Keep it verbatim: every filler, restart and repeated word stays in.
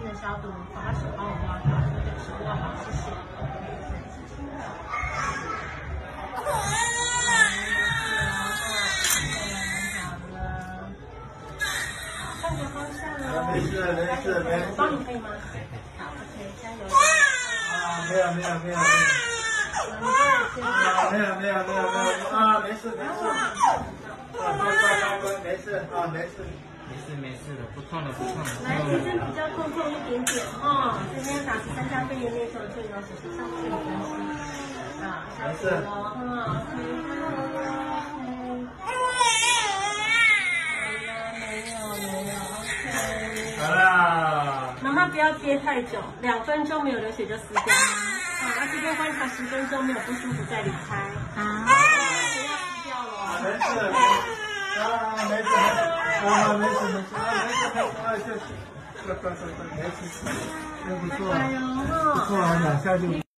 的消毒，把手帮我握好，对手握好，谢谢。换个方向哦。 没事没事没事。 我帮你可以吗？好 ，OK， 加油。 啊，没有没有没有没有。啊，没有没有没有没有啊，没事没事。啊，乖乖乖乖，没事啊，没事。 没事没事的，不痛了不痛了。 来，这边比较痛痛一点点哦，这边打十三价肺炎内受就有手术上去的东西啊，没事哦，哈，没有没有没有 ，OK。 好啦。 妈妈不要憋太久，两分钟没有流血就撕掉吗？好，那这边观察十分钟没有不舒服再离开。好，不要撕掉了。 没事。啊，没事。啊，没事没事啊，没事，啊，谢谢，快快快快，没事，真不错，不错啊，两下就。